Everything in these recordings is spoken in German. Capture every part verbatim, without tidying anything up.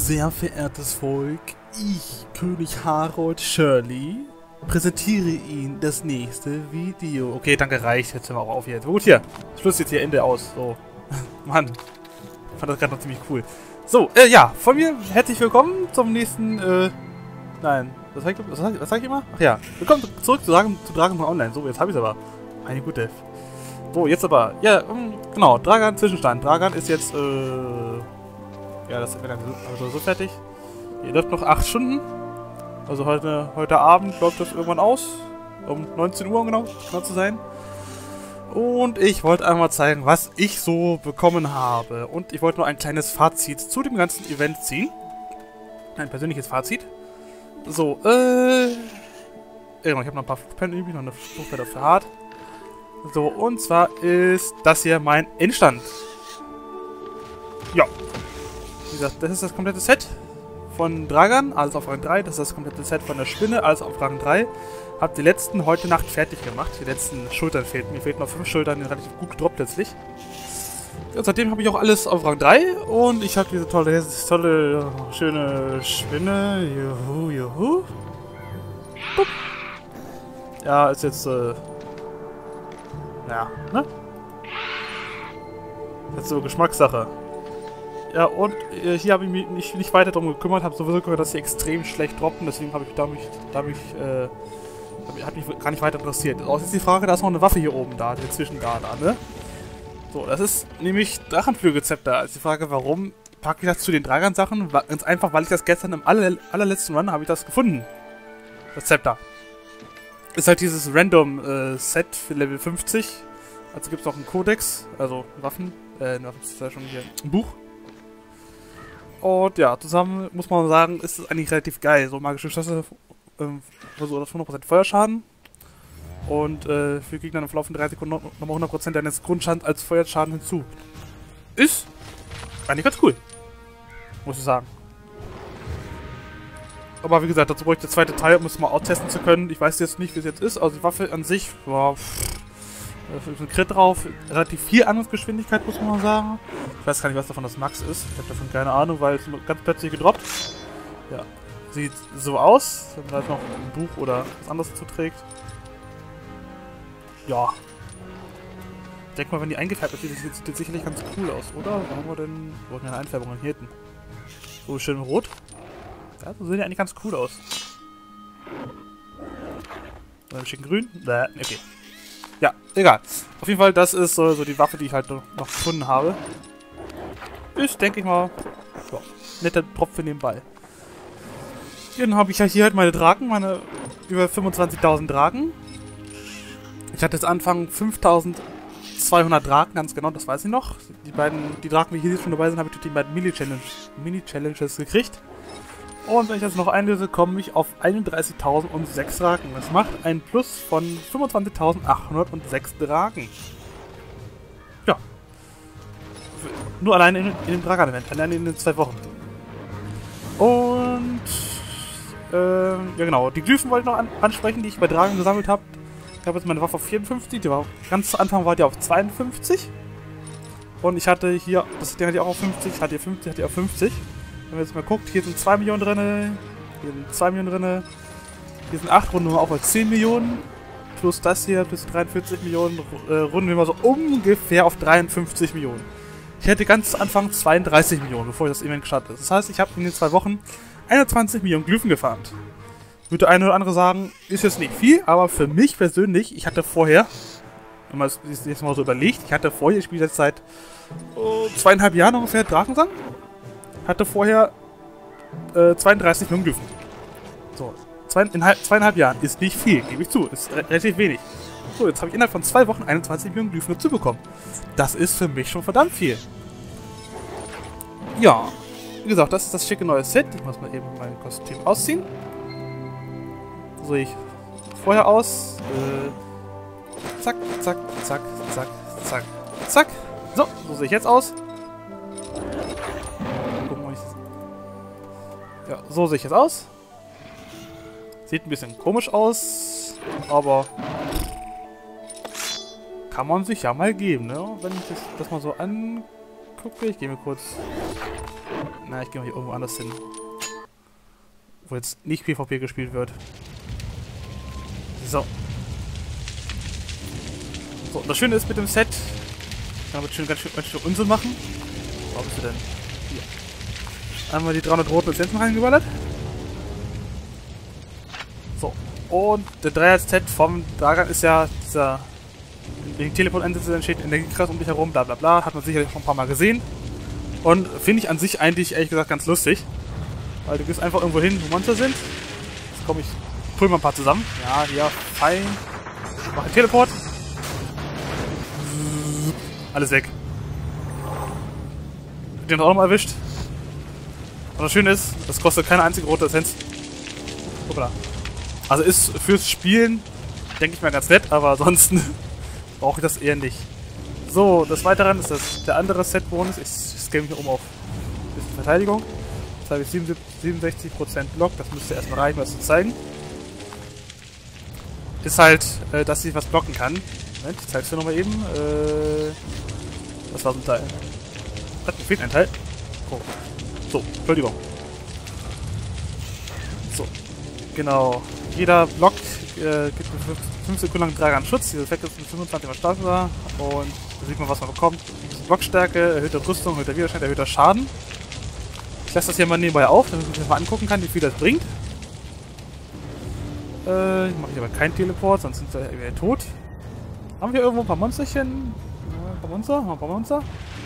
Sehr verehrtes Volk, ich, König Harold Shirley, präsentiere Ihnen das nächste Video. Okay, danke, reicht. Jetzt hören wir auch auf jetzt. Gut, hier. Schluss jetzt hier, Ende aus. So. Mann. Ich fand das gerade noch ziemlich cool. So, äh, ja. Von mir herzlich willkommen zum nächsten, äh, nein. Was sag ich, was sag, was sag ich immer? Ach ja. Willkommen zurück zu Dragon, zu Dragon Ball Online. So, jetzt habe ich es aber. Meine Gute. So, jetzt aber. Ja, um, genau. Dragan Zwischenstand. Dragan ist jetzt, äh, ja, das ist also so fertig. Ihr läuft noch acht Stunden. Also heute, heute Abend läuft das irgendwann aus. Um neunzehn Uhr, um genau, genau zu sein. Und ich wollte einmal zeigen, was ich so bekommen habe. Und ich wollte nur ein kleines Fazit zu dem ganzen Event ziehen. Ein persönliches Fazit. So, äh... Ich habe noch ein paar Fluchpläne übrig, noch eine Fluchpläne für hart. So, und zwar ist das hier mein Endstand. Ja. Wie gesagt, das ist das komplette Set von Dragan, alles auf Rang drei. Das ist das komplette Set von der Spinne, alles auf Rang drei. Hab die letzten heute Nacht fertig gemacht. Die letzten Schultern fehlten. Mir fehlten noch fünf Schultern, die sind relativ gut gedroppt letztlich. Und seitdem habe ich auch alles auf Rang drei. Und ich habe diese tolle, tolle, schöne Spinne. Juhu, juhu. Bup. Ja, ist jetzt, äh... ja, ne? Jetzt so Geschmackssache. Ja, und äh, hier habe ich mich nicht, nicht weiter darum gekümmert, habe sowieso gehört, dass sie extrem schlecht droppen, deswegen habe ich da mich, da mich, äh, hat mich gar nicht weiter interessiert. Also ist die Frage, da ist noch eine Waffe hier oben da, dazwischen da, da, ne? So, das ist nämlich Drachenflügelzepter. Also die Frage, warum packe ich das zu den Dragan-Sachen? Ganz einfach, weil ich das gestern im aller, allerletzten Run habe ich das gefunden. Das Zepter. Ist halt dieses Random-Set äh, für Level fünfzig. Also gibt es noch einen Kodex, also Waffen, äh, Waffen ist ja schon hier, ein Buch. Und ja, zusammen muss man sagen, ist es eigentlich relativ geil. So magische Schüsse, ähm, so hundert Prozent Feuerschaden. Und äh, für Gegner im Verlauf von drei Sekunden nochmal hundert Prozent deines Grundschadens als Feuerschaden hinzu. Ist eigentlich ganz cool. Muss ich sagen. Aber wie gesagt, dazu bräuchte ich der zweite Teil, um es mal austesten zu können. Ich weiß jetzt nicht, wie es jetzt ist. Also die Waffe an sich, war da ist ein Crit drauf, relativ viel Angriffsgeschwindigkeit, muss man mal sagen. Ich weiß gar nicht, was davon das Max ist. Ich habe davon keine Ahnung, weil es ganz plötzlich gedroppt. Ja, sieht so aus, wenn man halt noch ein Buch oder was anderes zuträgt. Ja. Ich denke mal, wenn die eingefärbt ist, sieht, sieht das sicherlich ganz cool aus, oder? Wo haben wir denn? Wo haben wir eine Einfärbung hier hinten? So schön rot. Ja, so sehen die eigentlich ganz cool aus. Oder ein schicken grün? Bäh, okay. Ja, egal. Auf jeden Fall, das ist so, so die Waffe, die ich halt noch, noch gefunden habe. Ist, denke ich mal, ja, netter Tropfen nebenbei. Dann habe ich ja hier halt meine Draken, meine über fünfundzwanzigtausend Draken. Ich hatte jetzt Anfang fünftausendzweihundert Draken, ganz genau, das weiß ich noch. Die beiden, die Draken, die hier schon dabei sind, habe ich durch die beiden Mini-Challenges Mini-Challenges gekriegt. Und wenn ich das noch einlöse, komme ich auf einunddreißigtausendsechs Draken. Das macht ein Plus von fünfundzwanzigtausendachthundertsechs Draken. Ja. Nur allein in, in dem Dragan-Event, allein in den zwei Wochen. Und, äh, ja genau, die Glyphen wollte ich noch an ansprechen, die ich bei Dragan gesammelt habe. Ich habe jetzt meine Waffe auf vierundfünfzig, die war ganz zu Anfang war die auf zweiundfünfzig. Und ich hatte hier, das Ding hatte ich auch auf fünfzig, ich hatte hier fünfzig, hatte ich auf fünfzig. Wenn man jetzt mal guckt, hier sind zwei Millionen drin, hier sind zwei Millionen drin, hier sind acht, runden wir auf zehn Millionen, plus das hier, plus dreiundvierzig Millionen, äh, runden wir mal so ungefähr auf dreiundfünfzig Millionen. Ich hätte ganz zu Anfang zweiunddreißig Millionen, bevor ich das Event gestartet ist. Das heißt, ich habe in den zwei Wochen einundzwanzig Millionen Glyphen gefarmt. Würde der eine oder andere sagen, ist jetzt nicht viel, aber für mich persönlich, ich hatte vorher, wenn man es jetzt mal so überlegt, ich hatte vorher, ich spiele jetzt seit oh, zweieinhalb Jahren ungefähr Drakensang. Hatte vorher äh, zweiunddreißig Millionen Glyphen. So, zwei, in halb, zweieinhalb Jahren ist nicht viel, gebe ich zu, ist re relativ wenig. So, jetzt habe ich innerhalb von zwei Wochen einundzwanzig Millionen Glyphen dazu bekommen. Das ist für mich schon verdammt viel. Ja, wie gesagt, das ist das schicke neue Set. Ich muss mal eben mein Kostüm ausziehen. So sehe ich vorher aus. Äh, zack, zack, zack, zack, zack, zack. So, so sehe ich jetzt aus. Ja, so sehe ich jetzt aus. Sieht ein bisschen komisch aus, aber kann man sich ja mal geben, ne? Wenn ich das, das mal so gucke. Ich gehe mir kurz... Na, ich gehe mal hier irgendwo anders hin. Wo jetzt nicht PvP gespielt wird. So. So, und das Schöne ist mit dem Set, kann man schön, ganz schön, ganz schön Unsinn machen. Wo bist du denn? Hier. Einmal die dreihundert roten Lizenzen reingeballert. So. Und der Dreier-Set vom Dragan ist ja dieser... Wegen Teleport-Einsätze entsteht Energiekreis um dich herum, bla bla bla. Hat man sicherlich schon ein paar Mal gesehen. Und finde ich an sich eigentlich, ehrlich gesagt, ganz lustig. Weil du gehst einfach irgendwo hin, wo Monster sind. Jetzt komme ich, pull mal ein paar zusammen. Ja, hier, fein. Mache Teleport. Alles weg. Den auch nochmal erwischt. Und das Schöne ist, das kostet keine einzige rote Essenz. Hoppla. Also ist fürs Spielen, denke ich mal, ganz nett, aber ansonsten brauche ich das eher nicht. So, des Weiteren ist das der andere Set-Bonus. Ich scale mich hier um auf ein bisschen Verteidigung. Jetzt habe ich siebenundsechzig Prozent Block. Das müsste erstmal reichen, was zu zeigen. Ist halt, äh, dass ich was blocken kann. Moment, ich zeige es dir nochmal eben. Äh, das war so ein Teil. Hat mir fehlt ein Teil. Oh. So, Entschuldigung. So, genau. Jeder Block äh, gibt mir fünf Sekunden lang Dragan Schutz. Dieser Effekt ist mit fünfundzwanzig stärker. Und da sieht man, was man bekommt. Blockstärke, erhöhte Rüstung, erhöhter Widerstand, erhöhter Schaden. Ich lasse das hier mal nebenbei auf, damit ich mir mal angucken kann, wie viel das bringt. Äh, ich mache hier aber keinen Teleport, sonst sind wir wieder tot. Haben wir irgendwo ein paar Monsterchen? Ein paar Monster? Ein paar Monster?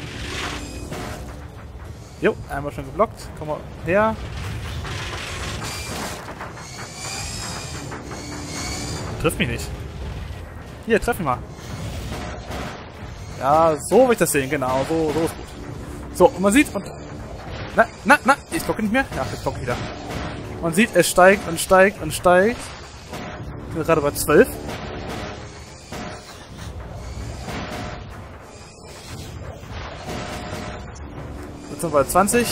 Jo, einmal schon geblockt. Komm mal her. Trifft mich nicht. Hier, treff mich mal. Ja, so will ich das sehen, genau. So, so ist gut. So, und man sieht, und... Na, na, na, ich blocke nicht mehr. Ja, jetzt blocke ich wieder. Man sieht, es steigt und steigt und steigt. Ich bin gerade bei zwölf. Jetzt sind wir bei zwanzig.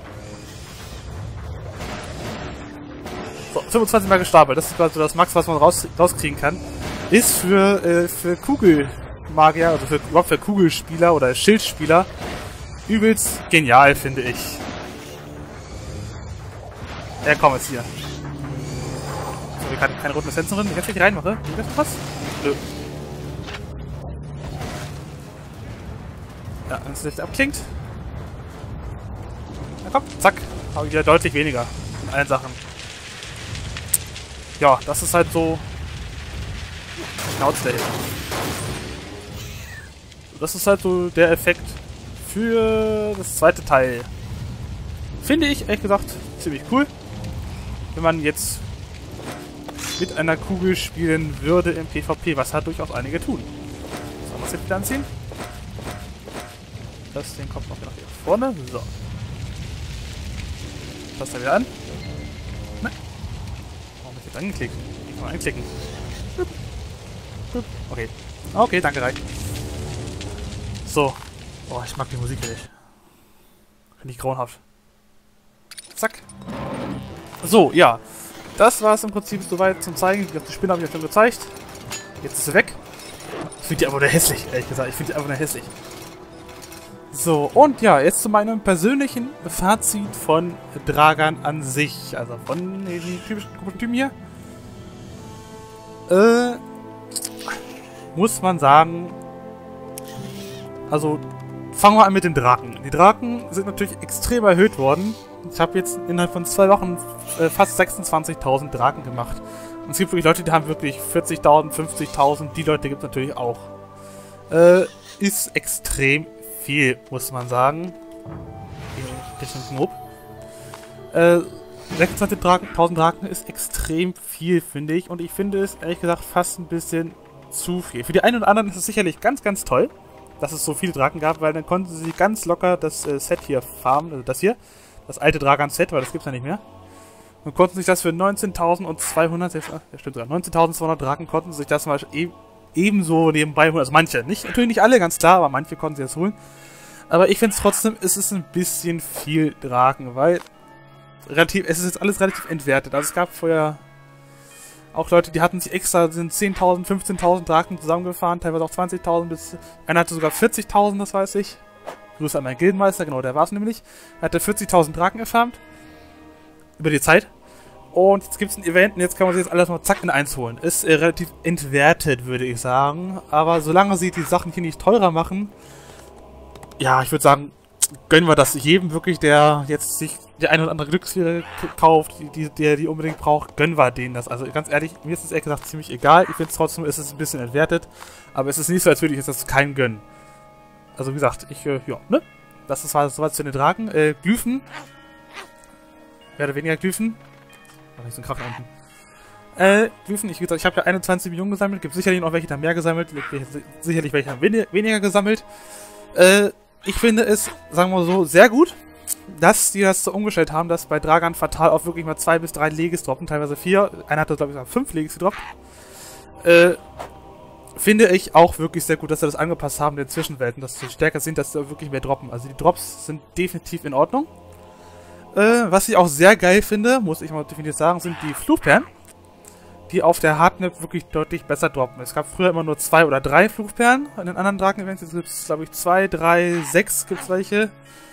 So, fünfundzwanzig Mal gestapelt. Das ist quasi das Max, was man raus, rauskriegen kann. Ist für, äh, für Kugelmagier, also für, überhaupt für Kugelspieler oder Schildspieler übelst genial, finde ich. Ja, komm jetzt hier. So, wir kann keine roten Essenzen drin. Wenn ich jetzt nicht reinmache, geht das was? Nö. Ja, wenn es nicht abklingt. Na komm, zack. Habe ich wieder deutlich weniger in allen Sachen. Ja, das ist halt so. Schnauze der hier. Das ist halt so der Effekt für das zweite Teil. Finde ich, ehrlich gesagt, ziemlich cool. Wenn man jetzt mit einer Kugel spielen würde im PvP, was halt durchaus einige tun. So, was jetzt wieder anziehen? Das den Kopf noch nach hier vorne. So. Passt er wieder an? Ne? Warum habe ich jetzt angeklickt? Ich kann mal anklicken. Okay. Okay, danke, reicht. So. Oh, ich mag die Musik nicht. Finde ich grauenhaft. Zack. So, ja. Das war es im Prinzip soweit zum Zeigen. Die Spinne habe ich ja schon gezeigt. Jetzt ist sie weg. Ich finde die einfach nur hässlich, ehrlich gesagt. Ich finde die einfach nur hässlich. So, und ja, jetzt zu meinem persönlichen Fazit von Dragan an sich. Also von den typischen Typen hier. Äh, muss man sagen, also fangen wir an mit den Draken. Die Draken sind natürlich extrem erhöht worden. Ich habe jetzt innerhalb von zwei Wochen äh, fast sechsundzwanzigtausend Draken gemacht. Und es gibt wirklich Leute, die haben wirklich vierzigtausend, fünfzigtausend. Die Leute gibt es natürlich auch. Äh, ist extrem viel, muss man sagen. Richtung Knob. Äh, sechsundzwanzigtausend Draken ist extrem viel, finde ich. Und ich finde es, ehrlich gesagt, fast ein bisschen zu viel. Für die einen oder anderen ist es sicherlich ganz, ganz toll, dass es so viele Draken gab, weil dann konnten sie ganz locker das äh, Set hier farmen, also das hier. Das alte Dragan-Set, weil das gibt's ja nicht mehr. Und konnten sich das für neunzehntausendzweihundert, ja stimmt sogar, neunzehntausendzweihundert Draken konnten sich das mal e ebenso nebenbei holen. Also manche, nicht, natürlich nicht alle, ganz klar, aber manche konnten sie das holen. Aber ich finde es trotzdem, es ist ein bisschen viel Draken, weil relativ, es ist jetzt alles relativ entwertet. Also es gab vorher auch Leute, die hatten sich extra, sind zehntausend, fünfzehntausend Drachen zusammengefahren, teilweise auch zwanzigtausend, bis einer hatte sogar vierzigtausend, das weiß ich. Grüße an meinen Gildenmeister, genau, der war es nämlich. Er hatte vierzigtausend Drachen erfarmt. Über die Zeit. Und jetzt gibt es ein Event und jetzt kann man sich jetzt alles mal zack in eins holen. Ist äh, relativ entwertet, würde ich sagen. Aber solange sie die Sachen hier nicht teurer machen, ja, ich würde sagen, gönnen wir das jedem wirklich, der jetzt sich die eine oder andere Glücksfeder kauft, die, die, der die unbedingt braucht, gönnen wir denen das. Also ganz ehrlich, mir ist es ehrlich gesagt ziemlich egal. Ich finde es trotzdem, ist es ein bisschen entwertet. Aber es ist nicht so, als würde ich das keinem gönnen. Also wie gesagt, ich, äh, ja, ne? Das ist was zu den Drachen. Äh, Glyphen. Mehr oder weniger Glyphen. Ach, nicht so ein Kraft unten. Äh, Glyphen, ich, ich habe ja einundzwanzig Millionen gesammelt. Gibt sicherlich noch welche, die mehr gesammelt. Sicherlich welche haben weniger gesammelt. Äh, ich finde es, sagen wir so, sehr gut, dass die das so umgestellt haben, dass bei Dragan Fatal auch wirklich mal zwei bis drei Legis droppen, teilweise vier. Einer hat, glaube ich, fünf Legis gedroppt. Äh, finde ich auch wirklich sehr gut, dass sie das angepasst haben, den Zwischenwelten, dass sie stärker sind, dass sie wirklich mehr droppen. Also die Drops sind definitiv in Ordnung. Äh, was ich auch sehr geil finde, muss ich mal definitiv sagen, sind die Fluchperlen, die auf der Hardmap wirklich deutlich besser droppen. Es gab früher immer nur zwei oder drei Fluchperlen in den anderen Drachen-Events. Jetzt gibt es, glaube ich, zwei, drei, sechs gibt es welche.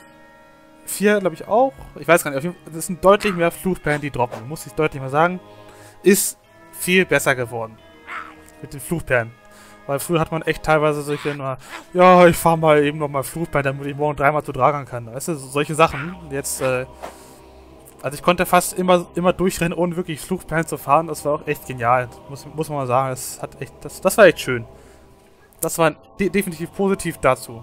Vier, glaube ich, auch. Ich weiß gar nicht. Es sind deutlich mehr Fluchperlen, die droppen. Muss ich deutlich mal sagen. Ist viel besser geworden. Mit den Fluchperlen. Weil früher hat man echt teilweise solche nur, ja, ich fahre mal eben nochmal Fluchperlen, damit ich morgen dreimal zu Dragan kann. Weißt du, solche Sachen. Jetzt, äh, also ich konnte fast immer, immer durchrennen, ohne wirklich Fluchperlen zu fahren. Das war auch echt genial. Muss, muss man mal sagen. Das hat echt, das, das war echt schön. Das war de definitiv positiv dazu.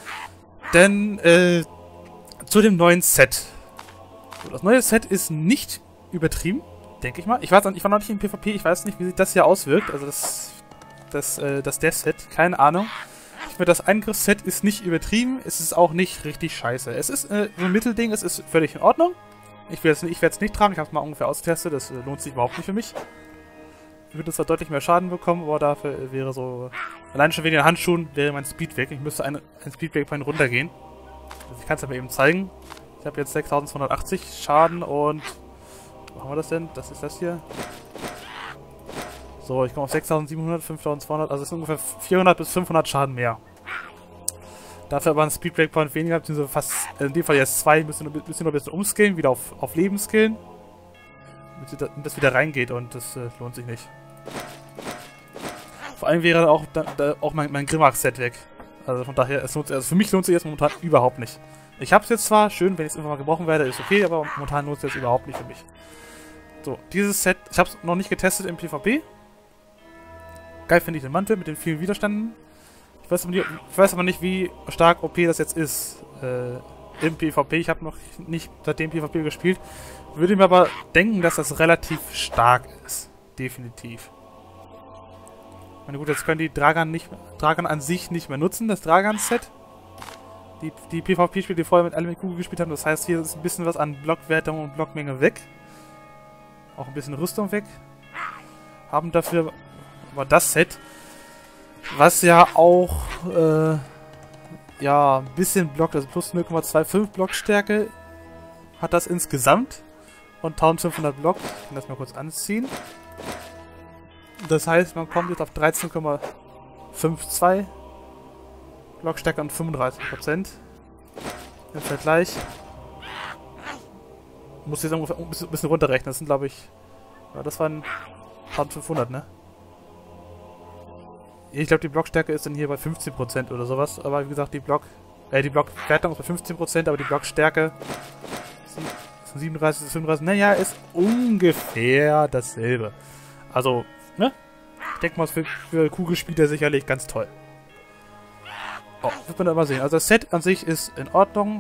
Denn, äh, zu dem neuen Set. Das neue Set ist nicht übertrieben, denke ich mal. Ich weiß, ich war noch nicht im PvP, ich weiß nicht, wie sich das hier auswirkt. Also das, das, äh, das Death-Set, keine Ahnung. Ich finde, das Angriffsset ist nicht übertrieben, es ist auch nicht richtig scheiße. Es ist äh, so ein Mittelding, es ist völlig in Ordnung. Ich werde es nicht, nicht tragen, ich habe es mal ungefähr ausgetestet, das äh, lohnt sich überhaupt nicht für mich. Ich würde zwar deutlich mehr Schaden bekommen, aber dafür äh, wäre so... Allein schon wegen den Handschuhen wäre mein Speed weg. Ich müsste ein, ein Speedbreak-Point runtergehen. Also ich kann es aber eben zeigen. Ich habe jetzt sechstausendzweihundertachtzig Schaden und... Wo haben wir das denn? Das ist das hier. So, ich komme auf sechstausendsiebenhundert, fünftausendzweihundert, also es sind ungefähr vierhundert bis fünfhundert Schaden mehr. Dafür aber ein Speed Breakpoint weniger, beziehungsweise fast, in dem Fall jetzt zwei, müssen wir noch ein bisschen umskillen, wieder auf, auf Leben skillen. Damit das wieder reingeht und das äh, lohnt sich nicht. Vor allem wäre auch, da, da, auch mein, mein Grimax-Set weg. Also von daher, es lohnt, also für mich lohnt sich jetzt momentan überhaupt nicht. Ich habe es jetzt zwar, schön, wenn ich es irgendwann mal gebrochen werde, ist okay, aber momentan lohnt es jetzt überhaupt nicht für mich. So, dieses Set, ich habe es noch nicht getestet im PvP. Geil finde ich den Mantel mit den vielen Widerständen. Ich weiß, aber nicht, ich weiß aber nicht, wie stark O P das jetzt ist äh, im PvP. Ich habe noch nicht seitdem PvP gespielt. Würde mir aber denken, dass das relativ stark ist. Definitiv. Ich meine, gut, jetzt können die Dragan, nicht, Dragan an sich nicht mehr nutzen, das Dragan-Set. Die, die PvP-Spiele, die vorher mit Element Kugel gespielt haben, das heißt, hier ist ein bisschen was an Blockwertung und Blockmenge weg. Auch ein bisschen Rüstung weg. Haben dafür aber das Set, was ja auch äh, ja ein bisschen blockt, also plus null Komma fünfundzwanzig Blockstärke hat das insgesamt und eintausendfünfhundert Block. Ich kann das mal kurz anziehen. Das heißt, man kommt jetzt auf dreizehn Komma zweiundfünfzig Blockstärke und fünfunddreißig Prozent. Im Vergleich. Ich muss jetzt ungefähr ein bisschen, ein bisschen runterrechnen. Das sind, glaube ich, ja, das waren eintausendfünfhundert, ne? Ich glaube, die Blockstärke ist dann hier bei fünfzehn Prozent oder sowas. Aber wie gesagt, die Block, äh, die Blockwertung ist bei fünfzehn Prozent, aber die Blockstärke sind siebenunddreißig bis fünfunddreißig. Naja, ist ungefähr dasselbe. Also, ne? Ich denke mal, für, für Kugelspieler sicherlich ganz toll. Oh, wird man da mal sehen. Also das Set an sich ist in Ordnung.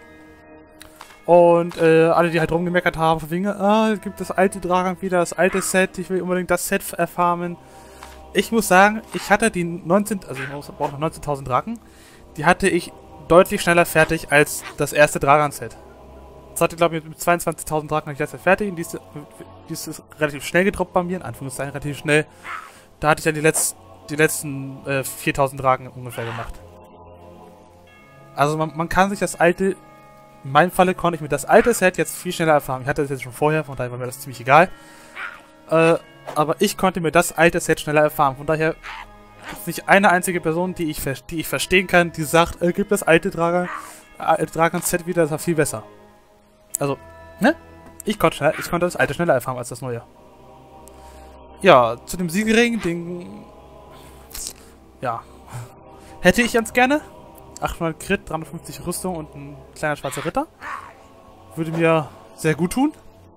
Und äh, alle, die halt rumgemeckert haben, von wegen, ah, es gibt das alte Dragan wieder, das alte Set, ich will unbedingt das Set erfarmen. Ich muss sagen, ich hatte die neunzehn, also ich brauche noch neunzehntausend Drachen, die hatte ich deutlich schneller fertig als das erste Dragan-Set. Das hatte, glaube ich, mit zweiundzwanzigtausend Drachen ich letztes fertig und die ist, die ist relativ schnell gedroppt bei mir, in Anführungszeichen relativ schnell. Da hatte ich dann die, Letz-, die letzten äh, viertausend Drachen ungefähr gemacht. Also man, man kann sich das alte, in meinem Falle konnte ich mir das alte Set jetzt viel schneller erfahren. Ich hatte das jetzt schon vorher, von daher war mir das ziemlich egal. Äh, aber ich konnte mir das alte Set schneller erfahren. Von daher gibt es nicht eine einzige Person, die ich, die ich verstehen kann, die sagt, äh, gib das alte Dragon, äh, Dragon Set wieder, das war viel besser. Also, ne? Ich konnte, schnell, ich konnte das alte schneller erfahren als das neue. Ja, zu dem Siegelring, den... Ja. Hätte ich ganz gerne. achthundert Crit, dreihundertfünfzig Rüstung und ein kleiner schwarzer Ritter. Würde mir sehr gut tun.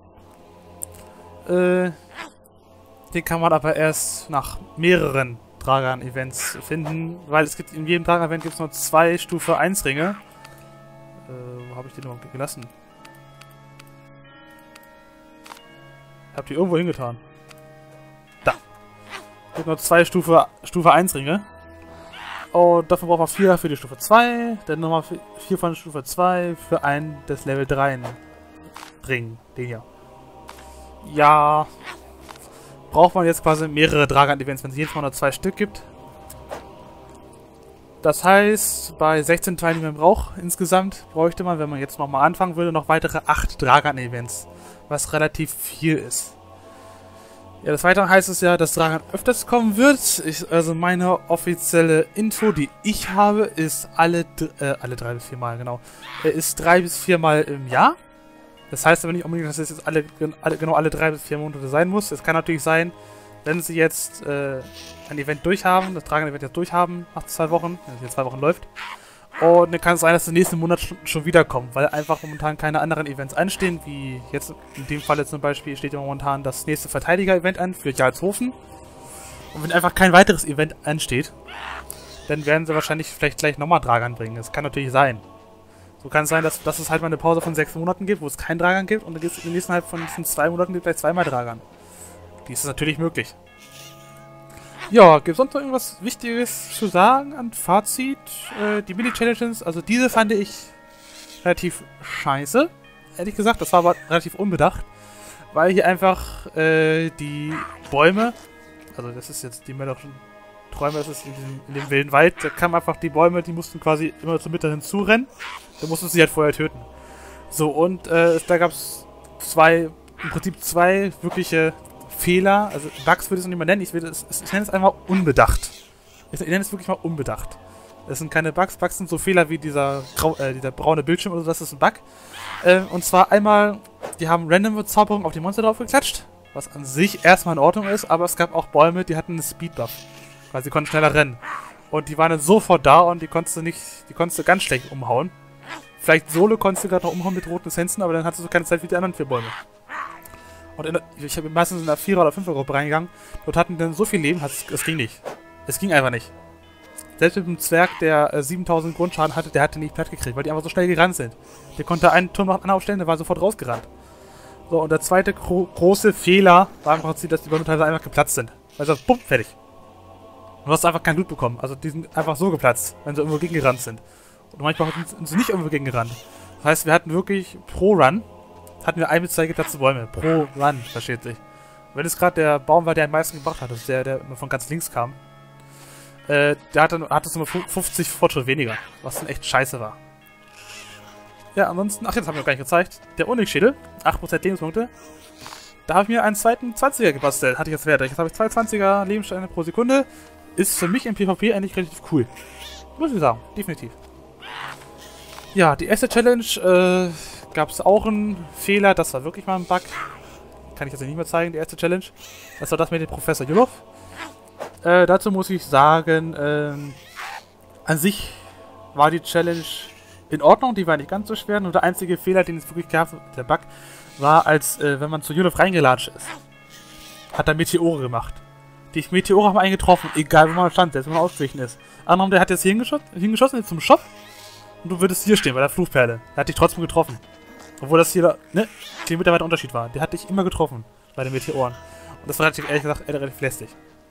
Äh... Den kann man aber erst nach mehreren Dragan-Events finden, weil es gibt in jedem Dragan-Event gibt es nur zwei Stufe eins Ringe. Äh, wo habe ich den überhaupt gelassen? Ich habe die irgendwo hingetan. Da. Es gibt nur zwei Stufe, Stufe eins Ringe. Und dafür braucht man vier für die Stufe zwei, dann nochmal vier von Stufe zwei für einen des Level drei Ring. Den hier. Ja... braucht man jetzt quasi mehrere Dragan-Events, wenn es jedes Mal nur zwei Stück gibt. Das heißt, bei sechzehn Teilen, die man braucht insgesamt, bräuchte man, wenn man jetzt nochmal anfangen würde, noch weitere acht Dragan-Events. Was relativ viel ist. Ja, des Weiteren heißt es ja, dass Dragan öfters kommen wird. Ich, also meine offizielle Info, die ich habe, ist alle, äh, alle drei bis vier Mal, genau. Äh, ist drei bis vier Mal im Jahr. Das heißt aber nicht unbedingt, dass es jetzt alle, alle, genau alle drei bis vier Monate sein muss. Es kann natürlich sein, wenn sie jetzt äh, ein Event durchhaben, das Dragan-Event jetzt durchhaben, nach zwei Wochen, wenn es jetzt zwei Wochen läuft. Und dann kann es sein, dass der nächste Monat schon, schon wiederkommt, weil einfach momentan keine anderen Events anstehen, wie jetzt in dem Fall jetzt zum Beispiel steht ja momentan das nächste Verteidiger-Event an für Jarlshofen. Und wenn einfach kein weiteres Event ansteht, dann werden sie wahrscheinlich vielleicht gleich nochmal Dragan bringen. Das kann natürlich sein. So kann es sein, dass, dass es halt mal eine Pause von sechs Monaten gibt, wo es keinen Dragan gibt und dann gibt es in den nächsten halt von diesen zwei Monaten gleich zweimal Dragan. Dies ist natürlich möglich. Ja, gibt es sonst noch irgendwas Wichtiges zu sagen an Fazit? Äh, die Mini-Challenges, also diese fand ich relativ scheiße. Ehrlich gesagt, das war aber relativ unbedacht. Weil hier einfach äh, die Bäume, also das ist jetzt die mörderischen Träume, das ist in, diesem, in dem wilden Wald, da kamen einfach die Bäume, die mussten quasi immer zur Mitte hinzurennen. Da mussten sie halt vorher töten. So, und äh, da gab es zwei, im Prinzip zwei wirkliche Fehler, also Bugs würde ich es nicht mehr nennen, ich, will es, ich nenne es einfach unbedacht. Ich nenne es wirklich mal unbedacht. Das sind keine Bugs, Bugs sind so Fehler wie dieser, grau, äh, dieser braune Bildschirm oder so, das ist ein Bug. Äh, und zwar einmal, die haben Random-Bezauberung auf die Monster drauf geklatscht, was an sich erstmal in Ordnung ist, aber es gab auch Bäume, die hatten einen Speed-Buff, weil sie konnten schneller rennen. Und die waren dann sofort da und die konntest du nicht, die konntest du ganz schlecht umhauen. Vielleicht Solo konntest du gerade noch umhauen mit roten Essenzen, aber dann hattest du keine Zeit wie die anderen vier Bäume. Und in der, ich habe meistens in der vierer oder fünfer Gruppe reingegangen. Dort hatten dann so viel Leben, es ging nicht. Es ging einfach nicht. Selbst mit einem Zwerg, der äh, siebentausend Grundschaden hatte, der hatte nicht platt gekriegt, weil die einfach so schnell gerannt sind. Der konnte einen Turm nach dem anderen aufstellen, der war sofort rausgerannt. So, und der zweite gro große Fehler war im Prinzip, dass die Bäume teilweise einfach geplatzt sind. Also, bumm, fertig. Und du hast einfach kein Loot bekommen. Also, die sind einfach so geplatzt, wenn sie irgendwo gegengerannt sind. Und manchmal sind sie nicht irgendwo gegengerannt. Das heißt, wir hatten wirklich pro Run hatten wir ein bis zwei geplatzte Bäume. Pro Run, versteht sich. Und wenn es gerade der Baum war, der am meisten gebracht hat, das ist der, der immer von ganz links kam, äh, der hat dann hat es immer fünfzig Fortschritt weniger, was dann echt scheiße war. Ja, ansonsten, ach, jetzt haben wir noch gar nicht gezeigt. Der Onyx-Schädel, acht Prozent Lebenspunkte. Da habe ich mir einen zweiten zwanziger gebastelt, hatte ich jetzt Wert. Jetzt habe ich zwei zwanziger Lebenssteine pro Sekunde. Ist für mich im PvP eigentlich relativ cool. Muss ich sagen, definitiv. Ja, die erste Challenge, äh, gab es auch einen Fehler, das war wirklich mal ein Bug. Kann ich jetzt nicht mehr zeigen, die erste Challenge. Das war das mit dem Professor Yulov. Äh, dazu muss ich sagen, ähm, an sich war die Challenge in Ordnung, die war nicht ganz so schwer. Nur der einzige Fehler, den es wirklich gab, der Bug, war, als äh, wenn man zu Yulov reingelatscht ist. Hat er Meteore gemacht. Die Meteore haben einen getroffen, egal wo man stand, selbst wenn man ausgewichen ist. Anderem, der hat jetzt hier hingeschossen, hingeschossen jetzt zum Shop. Und du würdest hier stehen, bei der Fluchperle. Der hat dich trotzdem getroffen. Obwohl das hier, ne, zehn Meter weiter Unterschied war. Der hat dich immer getroffen bei den Meteoren. Und das war relativ, ehrlich gesagt, relativ lästig.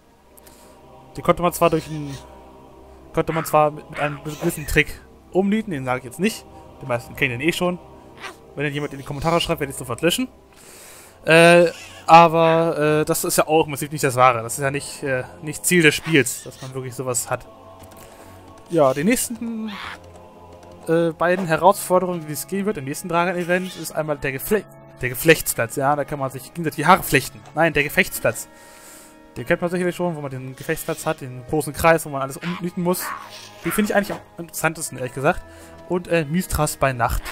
Die konnte man zwar durch einen, konnte man zwar mit, mit einem gewissen Trick umnieten, den sage ich jetzt nicht. Die meisten kennen den eh schon. Wenn den jemand in die Kommentare schreibt, werde ich sofort löschen. Äh, aber, äh, das ist ja auch im Prinzip nicht das Wahre. Das ist ja nicht, äh, nicht Ziel des Spiels, dass man wirklich sowas hat. Ja, die nächsten Äh, beiden Herausforderungen, die es gehen wird im nächsten Dragan-Event, ist einmal der, Gefle der Geflechtsplatz. Ja, da kann man sich gegenseitig die Haare flechten. Nein, der Gefechtsplatz. Den kennt man sicherlich schon, wo man den Gefechtsplatz hat, den großen Kreis, wo man alles umnieten muss. Die finde ich eigentlich am interessantesten, ehrlich gesagt. Und äh, Mystras bei Nacht.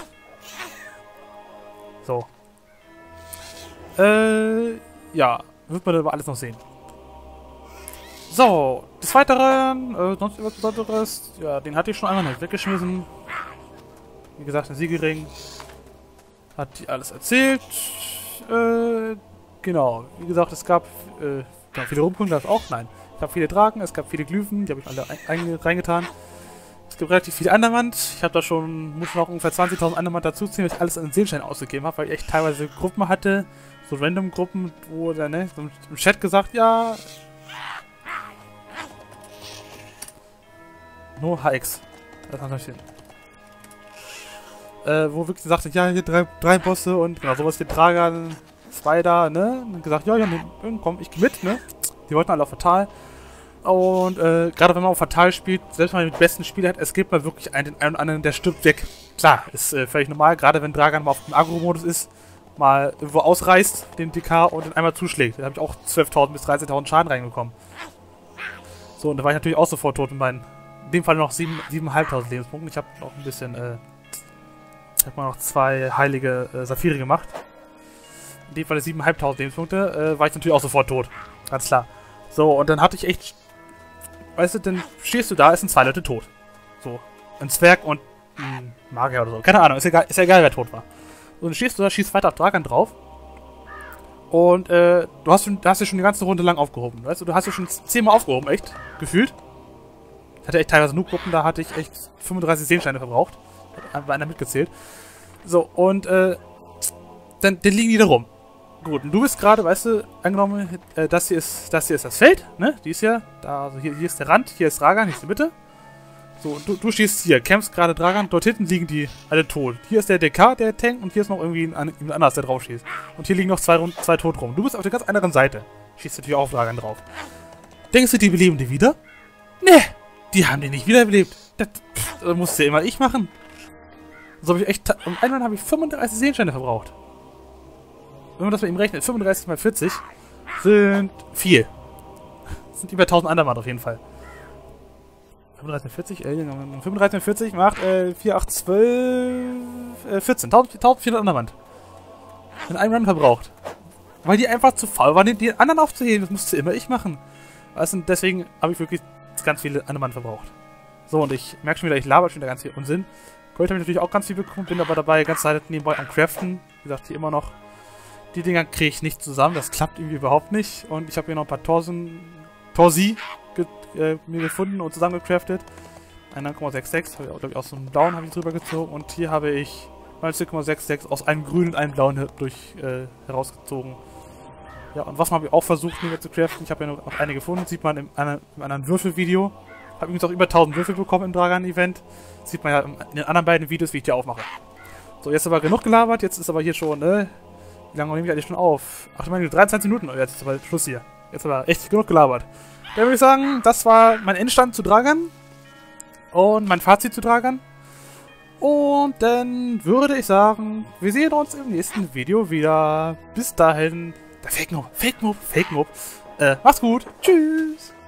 So. Äh, ja, wird man aber alles noch sehen. So, des Weiteren, äh, sonst etwas Besonderes, ja, den hatte ich schon einmal nicht weggeschmissen. Wie gesagt, der Siegelring hat die alles erzählt. Äh, genau, wie gesagt, es gab äh, viele Rumkunden, das auch, nein. Es gab viele Drachen, es gab viele Glyphen, die habe ich alle ein reingetan. Es gibt relativ viele Andermand. Ich habe da schon, muss noch ungefähr zwanzigtausend Andermand dazuziehen, weil ich alles an Seelenstein ausgegeben habe, weil ich echt teilweise Gruppen hatte, so random Gruppen, wo der, ne, so im Chat gesagt, ja. Nur H X. Das hat hin. Äh, wo wirklich sagte, ja, hier drei, drei Bosse und genau, sowas, die Dragan, zwei da, ne? Und gesagt, ja, ja, ne, komm, ich geh mit, ne? Die wollten alle auf Fatal. Und äh, gerade wenn man auf Fatal spielt, selbst wenn man den besten Spieler hat, es gibt mal wirklich einen, den einen oder anderen, der stirbt weg. Klar, ist äh, völlig normal, gerade wenn Dragan mal auf dem Agro-Modus ist, mal irgendwo ausreißt, den D K und den einmal zuschlägt. Da habe ich auch zwölftausend bis dreizehntausend Schaden reinbekommen. So, und da war ich natürlich auch sofort tot mit meinen, in dem Fall noch siebentausendfünfhundert Lebenspunkten. Ich habe noch ein bisschen, äh, ich habe mal noch zwei heilige äh, Saphire gemacht. In dem Fall siebentausendfünfhundert Lebenspunkte, äh, war ich natürlich auch sofort tot. Ganz klar. So, und dann hatte ich echt, weißt du, dann stehst du da, es sind zwei Leute tot. So, ein Zwerg und ein Magier oder so. Keine Ahnung, ist egal, ist ja egal, wer tot war. So, dann stehst du da, schießt weiter auf Dragan drauf. Und, äh, du hast, du hast dich schon die ganze Runde lang aufgehoben. Weißt du, du hast dich schon zehnmal aufgehoben, echt, gefühlt. Ich hatte echt teilweise nur Gruppen, da hatte ich echt fünfunddreißig Seelensteine verbraucht. Hat einer mitgezählt. So, und, äh, dann, dann liegen die da rum. Gut, und du bist gerade, weißt du, angenommen, äh, das hier ist, das hier ist das Feld, ne? Die ist ja, da, also hier, hier ist der Rand, hier ist Dragan, hier ist die Mitte. So, und du, du stehst hier, kämpfst gerade Dragan, dort hinten liegen die alle tot. Hier ist der D K, der tankt, und hier ist noch irgendwie ein, ein anderes, der drauf schießt. Und hier liegen noch zwei, zwei tot rum. Du bist auf der ganz anderen Seite. Schießt natürlich auch auf Dragan drauf. Denkst du, die beleben die wieder? Ne, die haben die nicht wiederbelebt. Das, das musste ja immer ich machen. So habe ich echt, um einmal habe ich fünfunddreißig Seelensteine verbraucht. Wenn man das bei ihm rechnet, fünfunddreißig mal vierzig sind viel. Das sind über tausend Andermand auf jeden Fall. fünfunddreißig mal vierzig, äh, fünfunddreißig mal vierzig macht äh, vier, acht, zwölf, äh, vierzehn. eintausendvierhundert Andermand. In einem Run verbraucht. Weil die einfach zu faul waren, die anderen aufzuheben. Das musste immer ich machen. Weißt du, deswegen habe ich wirklich ganz viele Andermand verbraucht. So, und ich merke schon wieder, ich laber schon wieder ganz viel Unsinn. Gold habe ich natürlich auch ganz viel bekommen, bin aber dabei ganz Zeit nebenbei am Craften. Wie gesagt, hier immer noch. Die Dinger kriege ich nicht zusammen, das klappt irgendwie überhaupt nicht. Und ich habe hier noch ein paar Torsen, Torsi ge äh, mir gefunden und zusammengecraftet. Ein neun Komma sechsundsechzig, habe ich auch, glaube ich, aus so einem blauen habe ich drüber gezogen. Und hier habe ich neunzehn Komma sechsundsechzig aus einem grünen und einem blauen durch äh, herausgezogen. Ja, und was habe ich auch versucht, mir zu craften. Ich habe ja noch eine gefunden, sieht man im, im anderen Würfelvideo. Habe übrigens auch über tausend Würfel bekommen im Dragan-Event. Sieht man ja in den anderen beiden Videos, wie ich die aufmache. So, jetzt aber genug gelabert, jetzt ist aber hier schon, ne? Wie lange nehme ich eigentlich schon auf? Ach, ich meine, dreiundzwanzig Minuten, oh, jetzt ist aber Schluss hier. Jetzt aber echt genug gelabert. Dann würde ich sagen, das war mein Endstand zu Dragan. Und mein Fazit zu Dragan. Und dann würde ich sagen, wir sehen uns im nächsten Video wieder. Bis dahin, der Fake Noob, Fake Noob, Fake Noob. Äh, mach's gut. Tschüss.